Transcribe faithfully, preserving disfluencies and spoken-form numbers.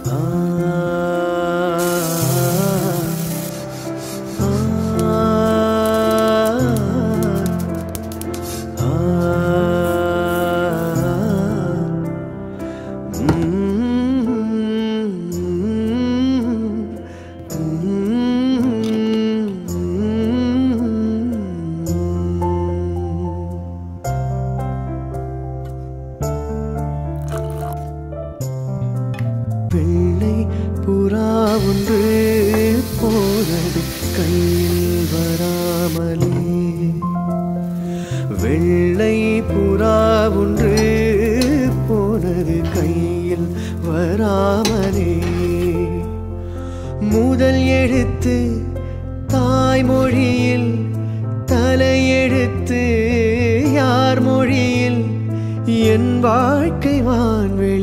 வெள்ளை புறா ஒன்று போனது கையில் வராமலே வெள்ளை புறா ஒன்று போனது கையில் வராமலே முதல் எழுத்து தாய்மொழியில் தலையெழுத்து யார் மொழியில் என் வாழ்க்கை வான்வே